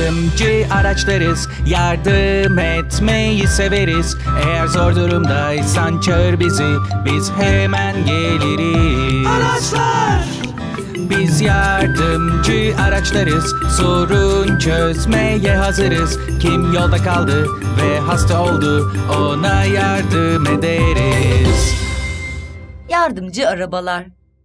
yardımcı araçlarız. Yardım etmeyi severiz. Eğer zor durumdaysan çağır bizi. Biz hemen geliriz. Araçlar! Biz yardımcı araçlarız. Sorun çözmeye hazırız. Kim yolda kaldı ve hasta oldu, ona yardım ederiz. Yardımcı arabalar.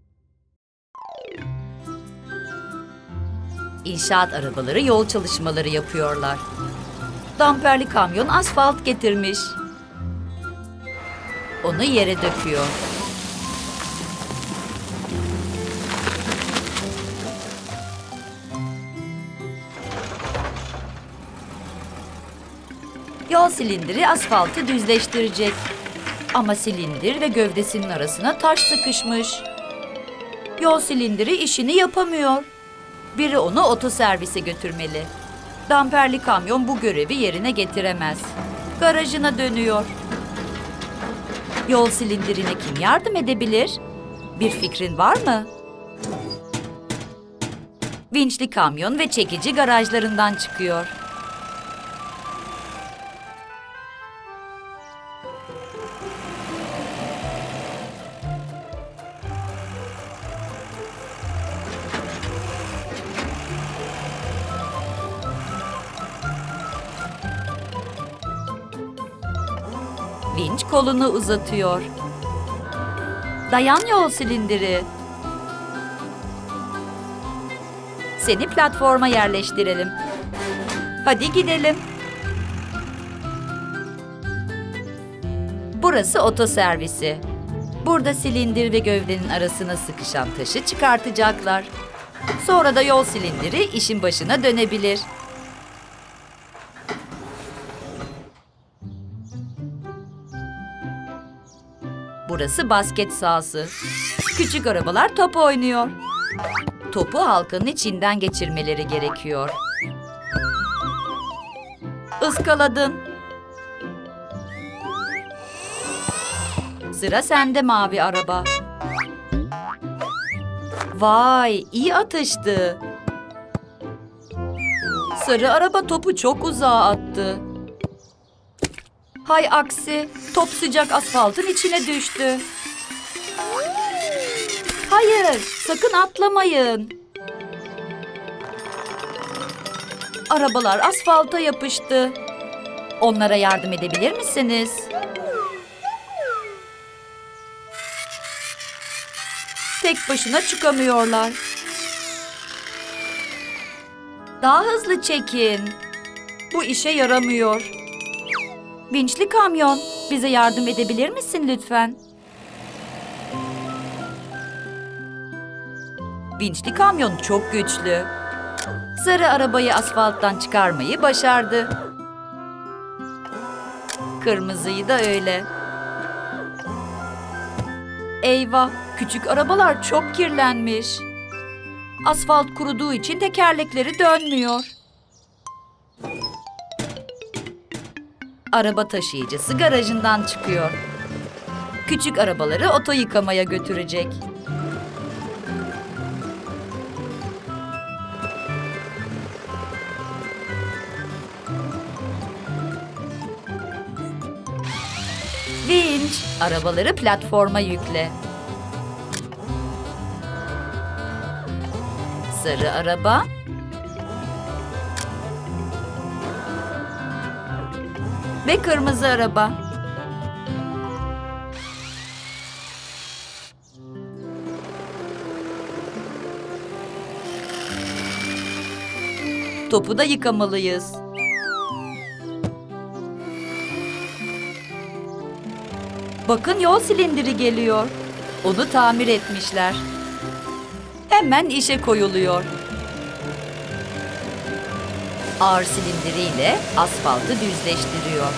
İnşaat arabaları yol çalışmaları yapıyorlar. Damperli kamyon asfalt getirmiş. Onu yere döküyor. Yol silindiri asfaltı düzleştirecek. Ama silindir ve gövdesinin arasına taş sıkışmış. Yol silindiri işini yapamıyor. Biri onu otoservise götürmeli. Damperli kamyon bu görevi yerine getiremez. Garajına dönüyor. Yol silindirine kim yardım edebilir? Bir fikrin var mı? Vinçli kamyon ve çekici garajlarından çıkıyor. Vinç kolunu uzatıyor. Dayan yol silindiri. Seni platforma yerleştirelim. Hadi gidelim. Burası otoservisi. Burada silindir ve gövdenin arasına sıkışan taşı çıkartacaklar. Sonra da yol silindiri işin başına dönebilir. Burası basket sahası. Küçük arabalar top oynuyor. Topu halkanın içinden geçirmeleri gerekiyor. Iskaladın. Sıra sende mavi araba. Vay, iyi atıştı. Sarı araba topu çok uzağa attı. Hay aksi, top sıcak asfaltın içine düştü. Hayır, sakın atlamayın. Arabalar asfalta yapıştı. Onlara yardım edebilir misiniz? Tek başına çıkamıyorlar. Daha hızlı çekin. Bu işe yaramıyor. Vinçli kamyon, bize yardım edebilir misin lütfen? Vinçli kamyon çok güçlü. Sarı arabayı asfalttan çıkarmayı başardı. Kırmızıyı da öyle. Eyvah, küçük arabalar çok kirlenmiş. Asfalt kuruduğu için tekerlekleri dönmüyor. Araba taşıyıcısı garajından çıkıyor. Küçük arabaları oto yıkamaya götürecek. Vinç, arabaları platforma yükle. Sarı araba. Ve kırmızı araba. Topu da yıkamalıyız. Bakın yol silindiri geliyor. Onu tamir etmişler. Hemen işe koyuluyor. Ağır silindiriyle asfaltı düzleştiriyor.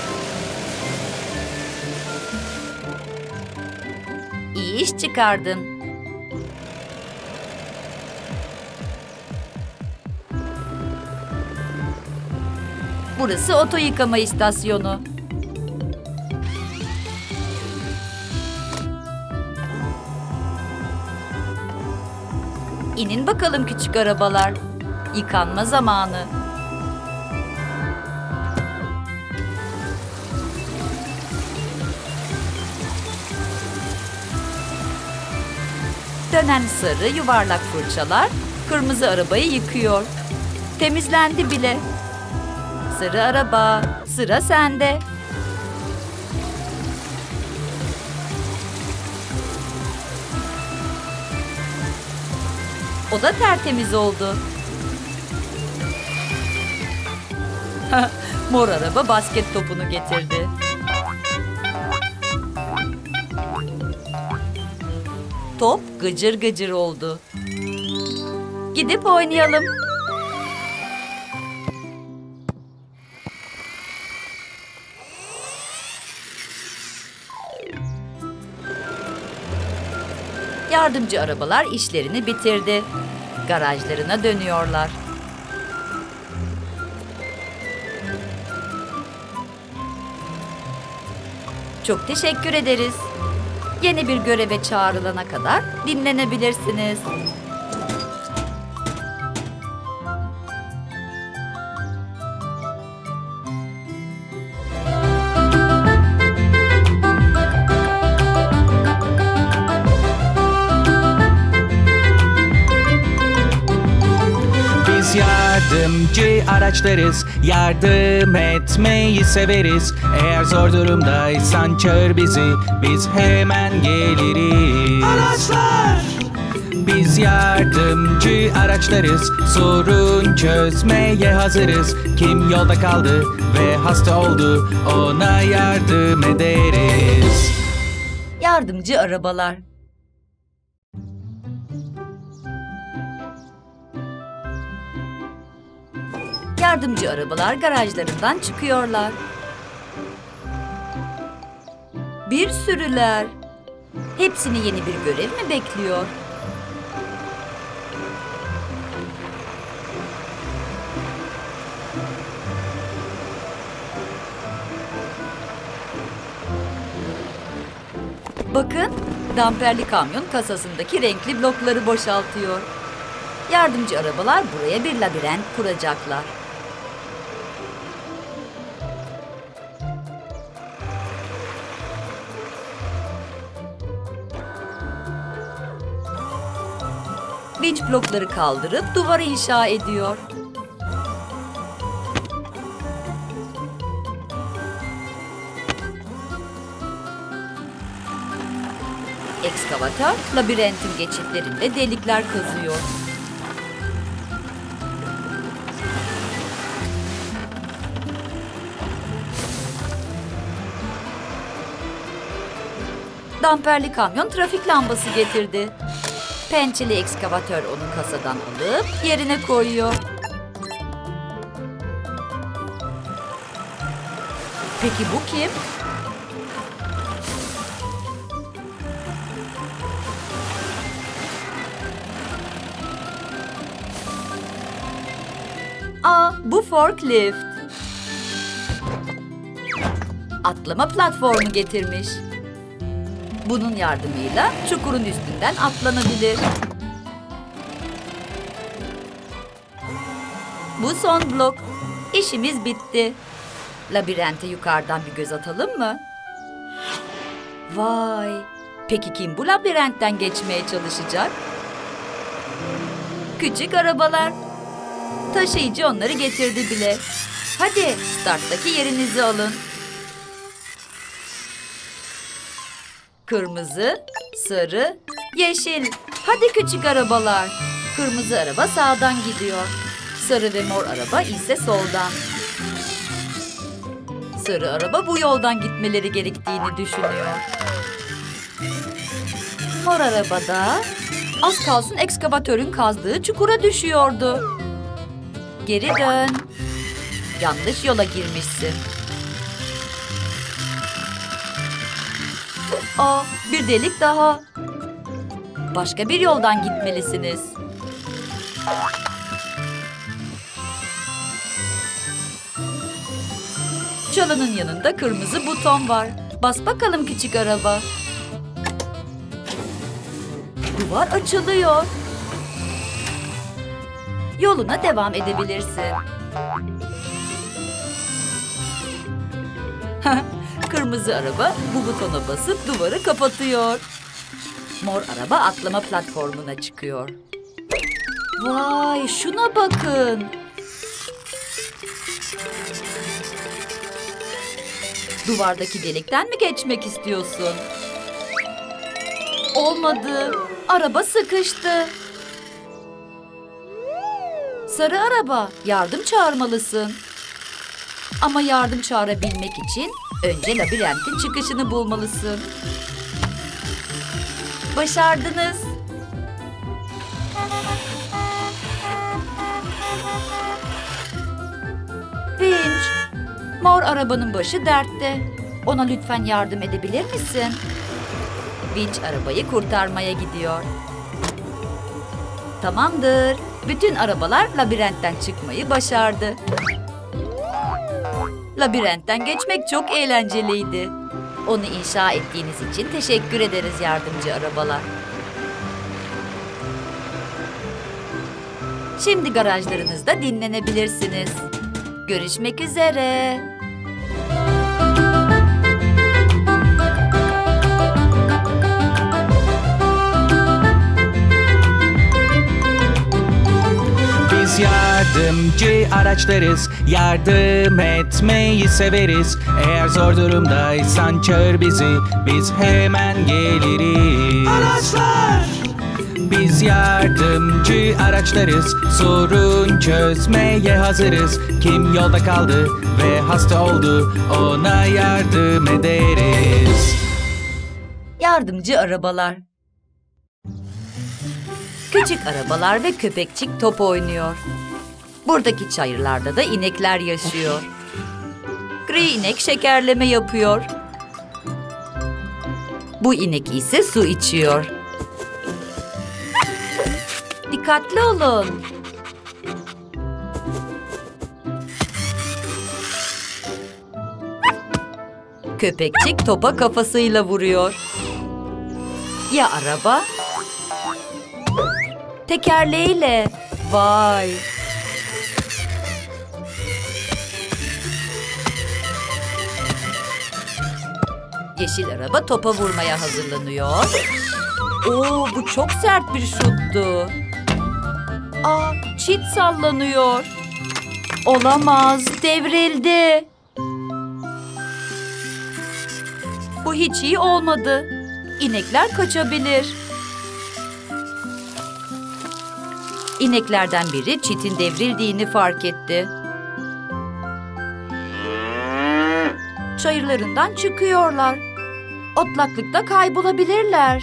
İyi iş çıkardın. Burası oto yıkama istasyonu. İnin bakalım küçük arabalar. Yıkanma zamanı. Dönen sarı yuvarlak fırçalar kırmızı arabayı yıkıyor. Temizlendi bile. Sarı araba, sıra sende. O da tertemiz oldu. Mor araba basket topunu getirdi. Top gıcır gıcır oldu. Gidip oynayalım. Yardımcı arabalar işlerini bitirdi. Garajlarına dönüyorlar. Çok teşekkür ederiz. Yeni bir göreve çağrılana kadar dinlenebilirsiniz. Biz yardımcı araçlarız, yardım etmeyi severiz. Eğer zor durumdaysan çağır bizi, biz hemen geliriz. Araçlar! Biz yardımcı araçlarız, sorun çözmeye hazırız. Kim yolda kaldı ve hasta oldu, ona yardım ederiz. Yardımcı arabalar. Yardımcı arabalar garajlarından çıkıyorlar. Bir sürüler. Hepsini yeni bir görev mi bekliyor? Bakın, damperli kamyon kasasındaki renkli blokları boşaltıyor. Yardımcı arabalar buraya bir labirent kuracaklar. Vinç blokları kaldırıp duvarı inşa ediyor. Ekskavatör labirentin geçitlerinde delikler kazıyor. Damperli kamyon trafik lambası getirdi. Pençeli ekskavatör onu kasadan alıp yerine koyuyor. Peki bu kim? Bu forklift. Atlama platformu getirmiş. Bunun yardımıyla çukurun üstünden atlanabilir. Bu son blok. İşimiz bitti. Labirente yukarıdan bir göz atalım mı? Vay! Peki kim bu labirentten geçmeye çalışacak? Küçük arabalar. Taşıyıcı onları getirdi bile. Hadi starttaki yerinizi alın. Kırmızı, sarı, yeşil. Hadi küçük arabalar. Kırmızı araba sağdan gidiyor. Sarı ve mor araba ise soldan. Sarı araba bu yoldan gitmeleri gerektiğini düşünüyor. Mor araba da az kalsın ekskavatörün kazdığı çukura düşüyordu. Geri dön. Yanlış yola girmişsin. Bir delik daha. Başka bir yoldan gitmelisiniz. Çalının yanında kırmızı buton var. Bas bakalım küçük araba. Duvar açılıyor. Yoluna devam edebilirsin. Kırmızı araba bu butona basıp duvarı kapatıyor. Mor araba atlama platformuna çıkıyor. Vay, şuna bakın. Duvardaki delikten mi geçmek istiyorsun? Olmadı. Araba sıkıştı. Sarı araba, yardım çağırmalısın. Ama yardım çağırabilmek için önce labirentin çıkışını bulmalısın. Başardınız. Vinç, mor arabanın başı dertte. Ona lütfen yardım edebilir misin? Vinç arabayı kurtarmaya gidiyor. Tamamdır. Bütün arabalar labirentten çıkmayı başardı. Labirentten geçmek çok eğlenceliydi. Onu inşa ettiğiniz için teşekkür ederiz yardımcı arabalar. Şimdi garajlarınızda dinlenebilirsiniz. Görüşmek üzere. Biz yardımcı araçlarız, yardım etmeyi severiz. Eğer zor durumdaysan çağır bizi, biz hemen geliriz. Araçlar! Biz yardımcı araçlarız, sorun çözmeye hazırız. Kim yolda kaldı ve hasta oldu, ona yardım ederiz. Yardımcı arabalar. Küçük arabalar ve köpekçik top oynuyor. Buradaki çayırlarda da inekler yaşıyor. Gri inek şekerleme yapıyor. Bu inek ise su içiyor. Dikkatli olun. Köpekçik topa kafasıyla vuruyor. Ya araba? Tekerleğiyle. Vay. Yeşil araba topa vurmaya hazırlanıyor. Oo, bu çok sert bir şuttu. Aa, çit sallanıyor. Olamaz, devrildi. Bu hiç iyi olmadı. İnekler kaçabilir. İneklerden biri çitin devrildiğini fark etti. Çayırlarından çıkıyorlar. Otlaklıkta kaybolabilirler.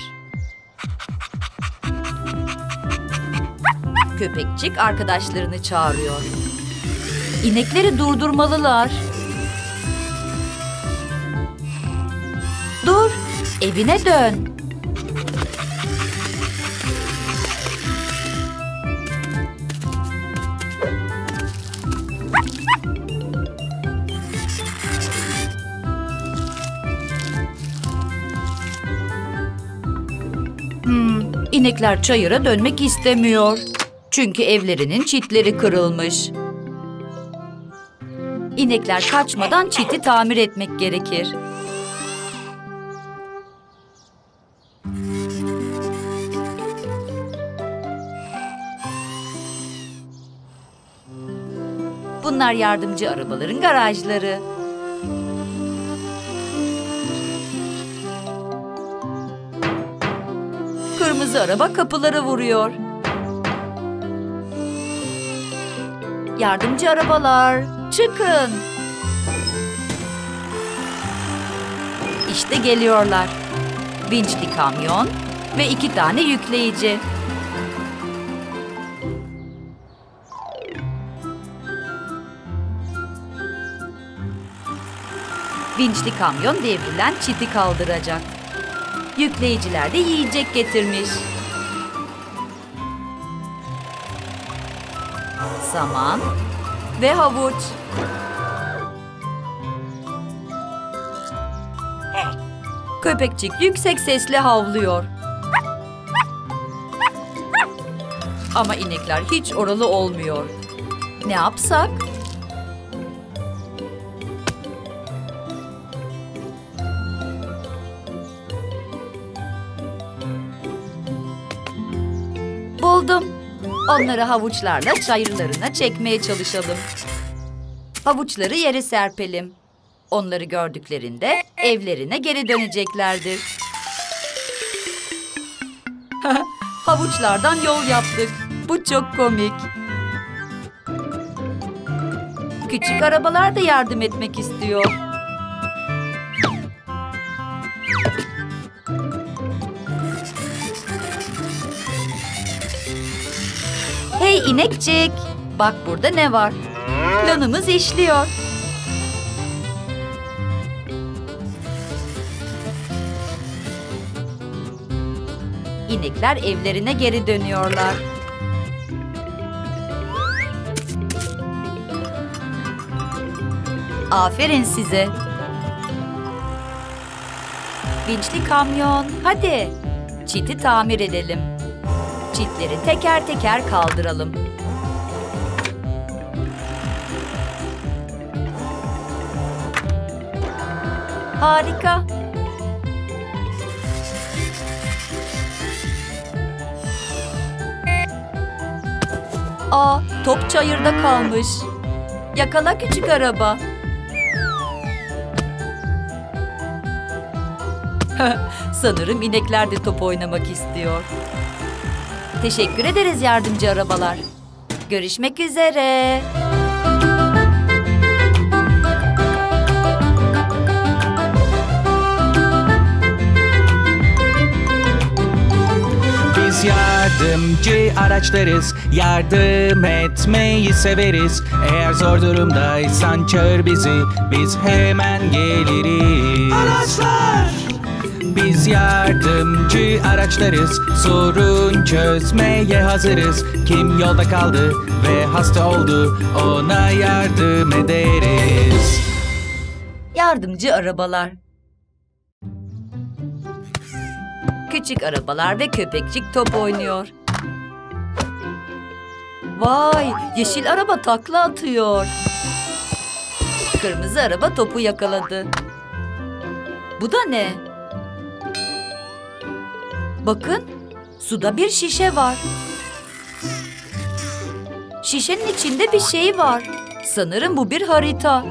Köpekçik arkadaşlarını çağırıyor. İnekleri durdurmalılar. Dur, evine dön. İnekler çayıra dönmek istemiyor. Çünkü evlerinin çitleri kırılmış. İnekler kaçmadan çiti tamir etmek gerekir. Bunlar yardımcı arabaların garajları. Kırmızı araba kapılara vuruyor. Yardımcı arabalar, çıkın. İşte geliyorlar. Vinçli kamyon ve 2 tane yükleyici. Vinçli kamyon devrilen çiti kaldıracak. Yükleyiciler de yiyecek getirmiş. Saman ve havuç. Köpekçik yüksek sesle havlıyor. Ama inekler hiç oralı olmuyor. Ne yapsak? Buldum. Onları havuçlarla çayırlarına çekmeye çalışalım. Havuçları yere serpelim. Onları gördüklerinde evlerine geri döneceklerdir. Havuçlardan yol yaptık. Bu çok komik. Küçük arabalar da yardım etmek istiyor. Hey inekçik, bak burada ne var? Planımız işliyor. İnekler evlerine geri dönüyorlar. Aferin size. Vinçli kamyon, hadi. Çiti tamir edelim. Çitleri teker teker kaldıralım. Harika. Aa, top çayırda kalmış. Yakala küçük araba. Sanırım inekler de top oynamak istiyor. Teşekkür ederiz yardımcı arabalar. Görüşmek üzere. Biz yardımcı araçlarız, yardım etmeyi severiz. Eğer zor durumdaysan çağır bizi, biz hemen geliriz. Araçlar! Biz yardımcı araçlarız, sorun çözmeye hazırız. Kim yolda kaldı ve hasta oldu, ona yardım ederiz. Yardımcı arabalar. Küçük arabalar ve köpekçik top oynuyor. Vay, yeşil araba takla atıyor. Kırmızı araba topu yakaladı. Bu da ne? Bakın, suda bir şişe var. Şişenin içinde bir şey var. Sanırım bu bir harita.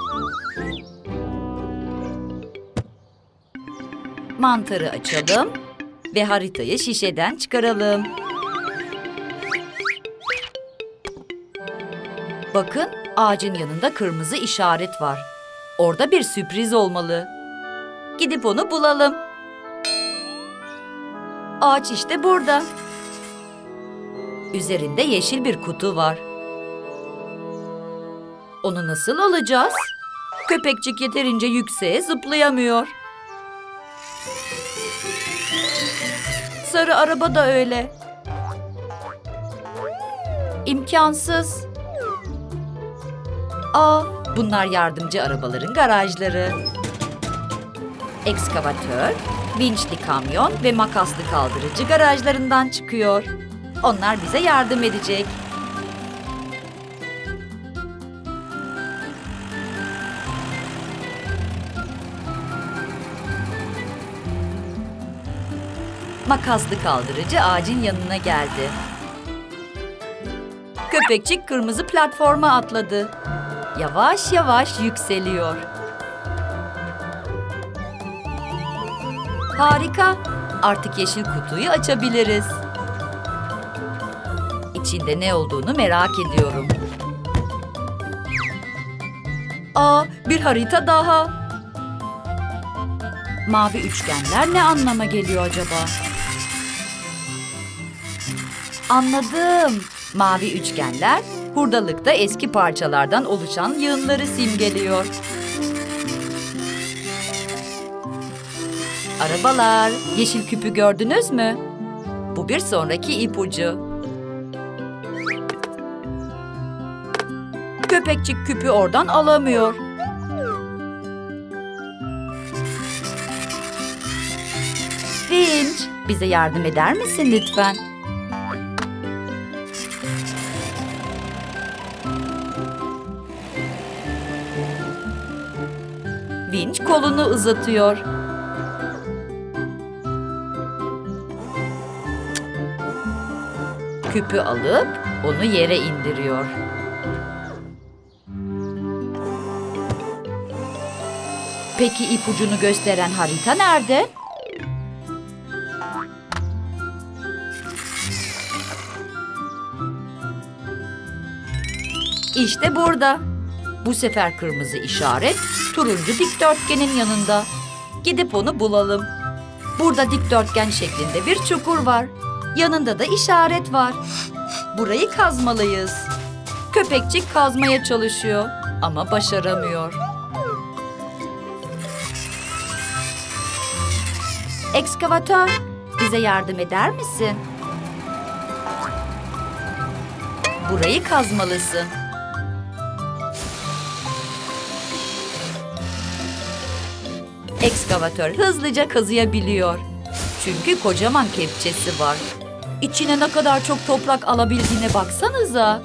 Mantarı açalım ve haritayı şişeden çıkaralım. Bakın, ağacın yanında kırmızı işaret var. Orada bir sürpriz olmalı. Gidip onu bulalım. Ağaç işte burada. Üzerinde yeşil bir kutu var. Onu nasıl alacağız? Köpekçik yeterince yükseğe zıplayamıyor. Sarı araba da öyle. İmkansız. Aa, bunlar yardımcı arabaların garajları. Ekskavatör, vinçli kamyon ve makaslı kaldırıcı garajlarından çıkıyor. Onlar bize yardım edecek. Makaslı kaldırıcı ağacın yanına geldi. Köpekçik kırmızı platforma atladı. Yavaş yavaş yükseliyor. Harika. Artık yeşil kutuyu açabiliriz. İçinde ne olduğunu merak ediyorum. Aa, bir harita daha. Mavi üçgenler ne anlama geliyor acaba? Anladım. Mavi üçgenler hurdalıkta eski parçalardan oluşan yığınları simgeliyor. Arabalar, yeşil küpü gördünüz mü? Bu bir sonraki ipucu. Köpekçik küpü oradan alamıyor. Vinç, bize yardım eder misin lütfen? Vinç kolunu uzatıyor. Küpü alıp onu yere indiriyor. Peki ipucunu gösteren harita nerede? İşte burada. Bu sefer kırmızı işaret turuncu dikdörtgenin yanında. Gidip onu bulalım. Burada dikdörtgen şeklinde bir çukur var. Yanında da işaret var. Burayı kazmalıyız. Köpekçik kazmaya çalışıyor ama başaramıyor. Ekskavatör, bize yardım eder misin? Burayı kazmalısın. Ekskavatör hızlıca kazıyabiliyor. Çünkü kocaman kepçesi var. İçine ne kadar çok toprak alabildiğine baksanıza.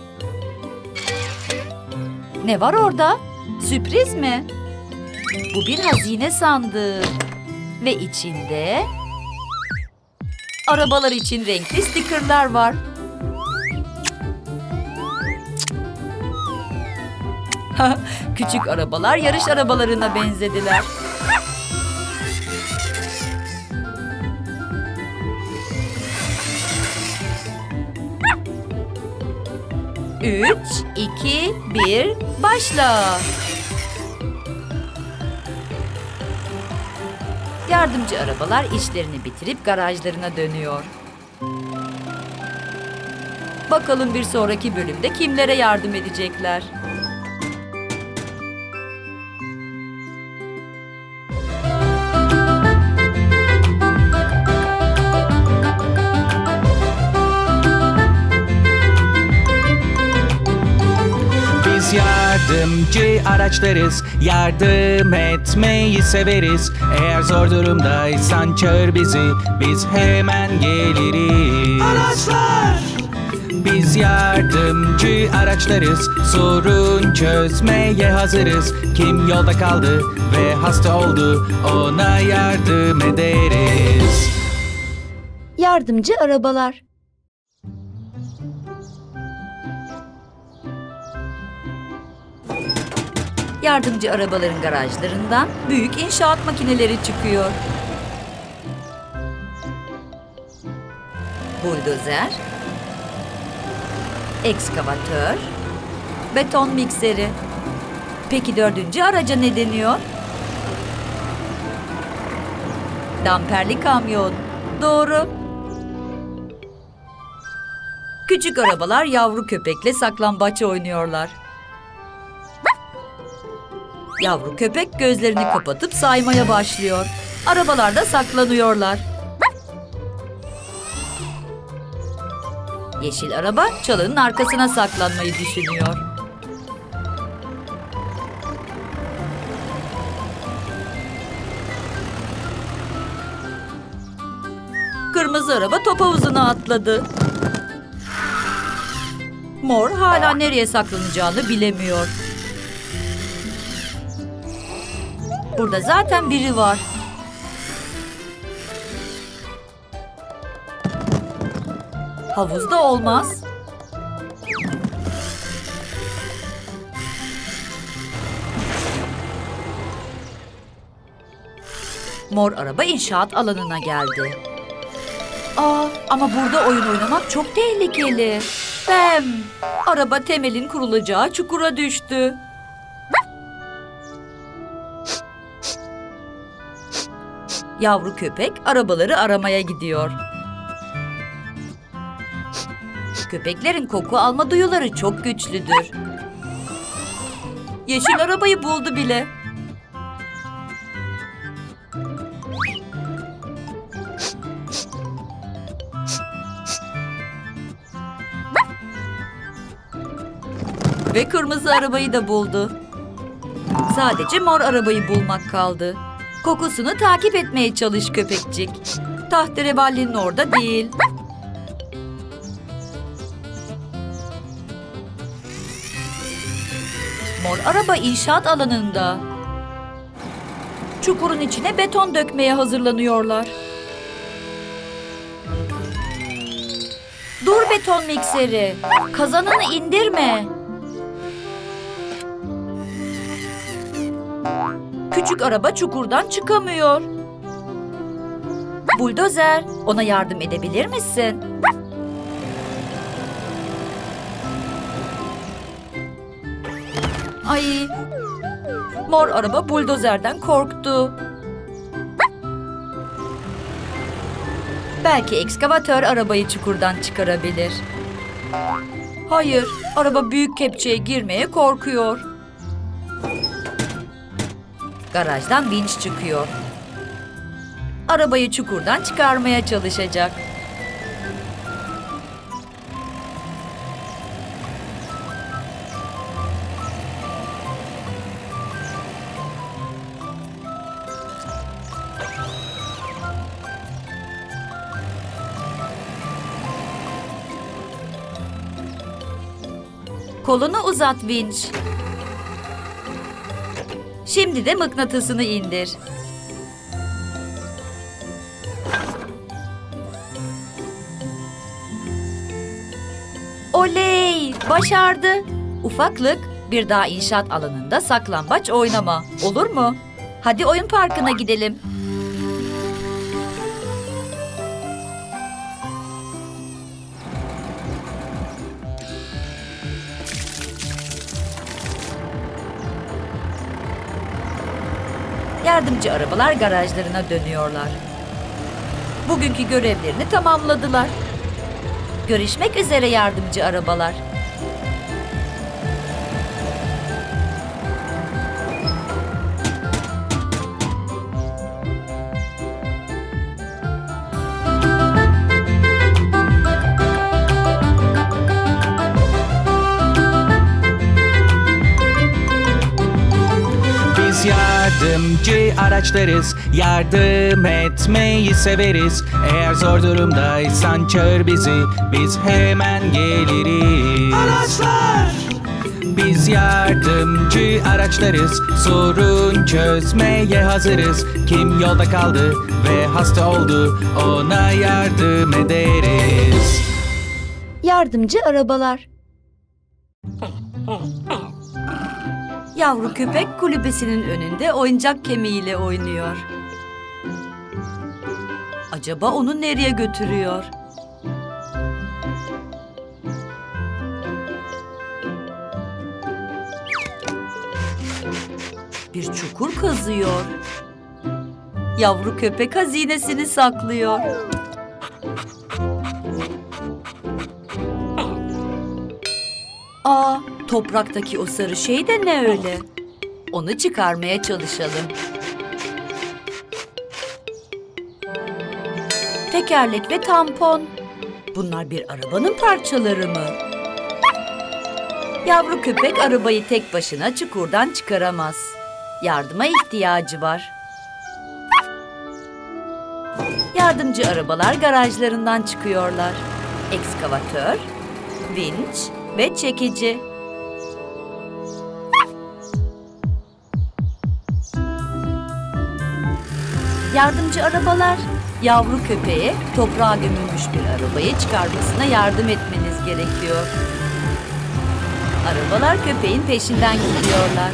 Ne var orada? Sürpriz mi? Bu bir hazine sandığı. Ve içinde arabalar için renkli stikerler var. Küçük arabalar yarış arabalarına benzediler. Üç, iki, bir, başla. Yardımcı arabalar işlerini bitirip garajlarına dönüyor. Bakalım bir sonraki bölümde kimlere yardım edecekler? Biz yardımcı araçlarız, yardım etmeyi severiz. Eğer zor durumdaysan çağır bizi, biz hemen geliriz. Araçlar! Biz yardımcı araçlarız, sorun çözmeye hazırız. Kim yolda kaldı ve hasta oldu, ona yardım ederiz. Yardımcı arabalar. Yardımcı arabaların garajlarından büyük inşaat makineleri çıkıyor. Buldozer, ekskavatör, beton mikseri. Peki dördüncü araca ne deniyor? Damperli kamyon. Doğru. Küçük arabalar yavru köpekle saklambaç oynuyorlar. Yavru köpek gözlerini kapatıp saymaya başlıyor. Arabalar da saklanıyorlar. Yeşil araba çalının arkasına saklanmayı düşünüyor. Kırmızı araba top havuzuna atladı. Mor hala nereye saklanacağını bilemiyor. Burada zaten biri var. Havuzda olmaz. Mor araba inşaat alanına geldi. Ama burada oyun oynamak çok tehlikeli. Bem! Araba temelin kurulacağı çukura düştü. Yavru köpek arabaları aramaya gidiyor. Köpeklerin koku alma duyuları çok güçlüdür. Yeşil arabayı buldu bile. Ve kırmızı arabayı da buldu. Sadece mor arabayı bulmak kaldı. Kokusunu takip etmeye çalış köpekçik. Tahterevalli'nin orada değil. Mor araba inşaat alanında. Çukurun içine beton dökmeye hazırlanıyorlar. Dur beton mikseri. Kazanını indirme. Küçük araba çukurdan çıkamıyor. Buldozer, ona yardım edebilir misin? Ay, mor araba buldozerden korktu. Belki ekskavatör arabayı çukurdan çıkarabilir. Hayır, araba büyük kepçeye girmeye korkuyor. Garajdan vinç çıkıyor. Arabayı çukurdan çıkarmaya çalışacak. Kolunu uzat vinç. Şimdi de mıknatısını indir. Oley! Başardı. Ufaklık, bir daha inşaat alanında saklambaç oynama. Olur mu? Hadi oyun parkına gidelim. Yardımcı arabalar garajlarına dönüyorlar. Bugünkü görevlerini tamamladılar. Görüşmek üzere yardımcı arabalar. Biz yardımcı araçlarız, yardım etmeyi severiz. Eğer zor durumdaysan çağır bizi, biz hemen geliriz. Araçlar! Biz yardımcı araçlarız, sorun çözmeye hazırız. Kim yolda kaldı ve hasta oldu, ona yardım ederiz. Yardımcı arabalar. Yavru köpek kulübesinin önünde oyuncak kemiğiyle oynuyor. Acaba onu nereye götürüyor? Bir çukur kazıyor. Yavru köpek hazinesini saklıyor. Aa, topraktaki o sarı şey de ne öyle? Onu çıkarmaya çalışalım. Tekerlek ve tampon. Bunlar bir arabanın parçaları mı? Yavru köpek arabayı tek başına çukurdan çıkaramaz. Yardıma ihtiyacı var. Yardımcı arabalar garajlarından çıkıyorlar. Ekskavatör, vinç ve çekici. Yardımcı arabalar, yavru köpeğe toprağa gömülmüş bir arabayı çıkarmasına yardım etmeniz gerekiyor. Arabalar köpeğin peşinden gidiyorlar.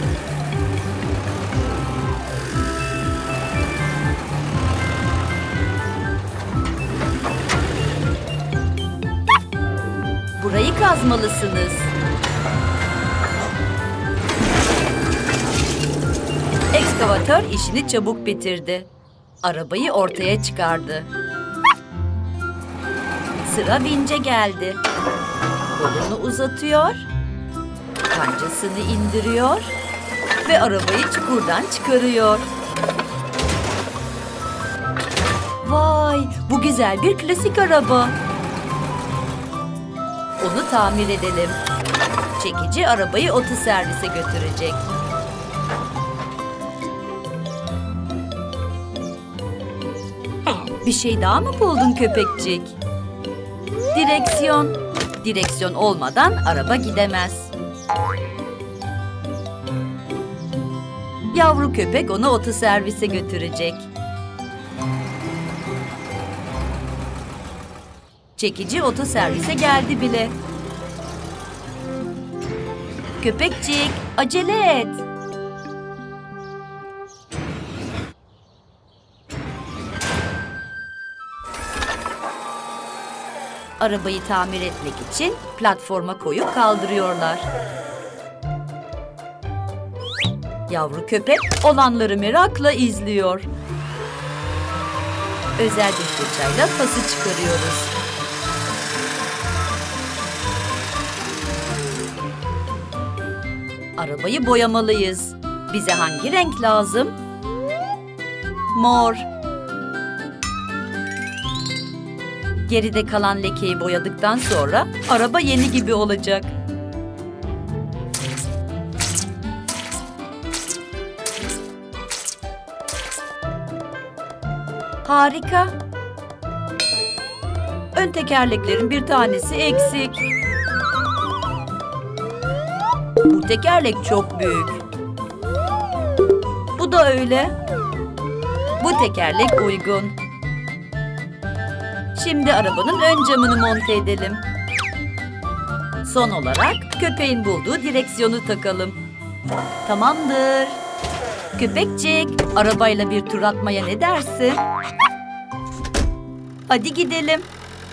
Burayı kazmalısınız. Ekskavatör işini çabuk bitirdi. Arabayı ortaya çıkardı. Sıra vince geldi. Kolunu uzatıyor, kancasını indiriyor ve arabayı çukurdan çıkarıyor. Vay, bu güzel bir klasik araba. Onu tamir edelim. Çekici arabayı otoservise götürecek. Bir şey daha mı buldun köpekcik? Direksiyon. Direksiyon olmadan araba gidemez. Yavru köpek onu otoservise götürecek. Çekici otoservise geldi bile. Köpekçik, acele et. Arabayı tamir etmek için platforma koyup kaldırıyorlar. Yavru köpek olanları merakla izliyor. Özel bir fırçayla pası çıkarıyoruz. Arabayı boyamalıyız. Bize hangi renk lazım? Mor. Geride kalan lekeyi boyadıktan sonra araba yeni gibi olacak. Harika. Ön tekerleklerin bir tanesi eksik. Bu tekerlek çok büyük. Bu da öyle. Bu tekerlek uygun. Şimdi arabanın ön camını monte edelim. Son olarak köpeğin bulduğu direksiyonu takalım. Tamamdır. Köpekçik, arabayla bir tur atmaya ne dersin? Hadi gidelim.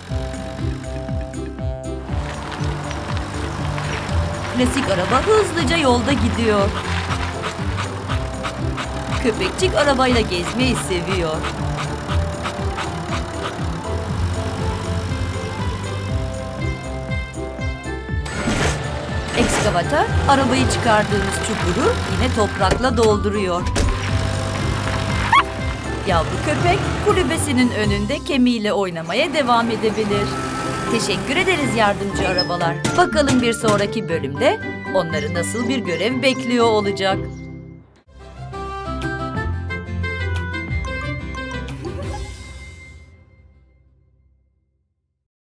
Klasik araba hızlıca yolda gidiyor. Köpekçik arabayla gezmeyi seviyor. Ekskavatör arabayı çıkardığımız çukuru yine toprakla dolduruyor. Yavru köpek kulübesinin önünde kemiğiyle oynamaya devam edebilir. Teşekkür ederiz yardımcı arabalar. Bakalım bir sonraki bölümde onları nasıl bir görev bekliyor olacak.